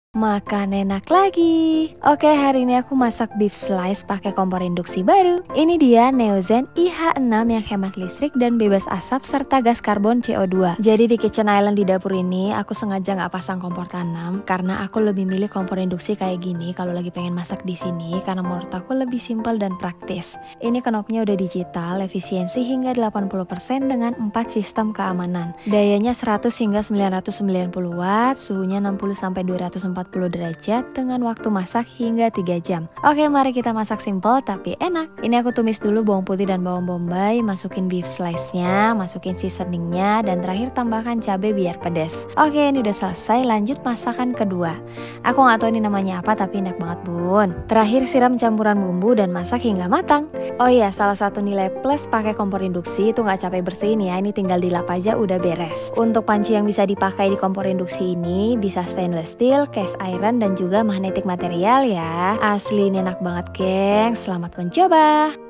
Makan enak lagi. Oke, hari ini aku masak beef slice pakai kompor induksi baru. Ini dia Neozen IH6 yang hemat listrik dan bebas asap serta gas karbon CO2. Jadi di kitchen island di dapur ini aku sengaja nggak pasang kompor tanam karena aku lebih milih kompor induksi kayak gini kalau lagi pengen masak di sini karena menurut aku lebih simpel dan praktis. Ini knopnya udah digital, efisiensi hingga 80% dengan 4 sistem keamanan. Dayanya 100 hingga 990 watt, suhunya 60 sampai 240 derajat dengan waktu masak hingga 3 jam. Oke, mari kita masak simple tapi enak. Ini aku tumis dulu bawang putih dan bawang bombay, masukin beef slice-nya, masukin seasoningnya, dan terakhir tambahkan cabai biar pedas. Oke, ini udah selesai, lanjut masakan kedua. Aku nggak tahu ini namanya apa tapi enak banget bun. Terakhir siram campuran bumbu dan masak hingga matang. Oh iya, salah satu nilai plus pakai kompor induksi itu nggak capek bersihin ya, ini tinggal dilap aja udah beres. Untuk panci yang bisa dipakai di kompor induksi ini bisa stainless steel, cast iron, dan juga magnetic material ya. Asli ini enak banget geng, selamat mencoba.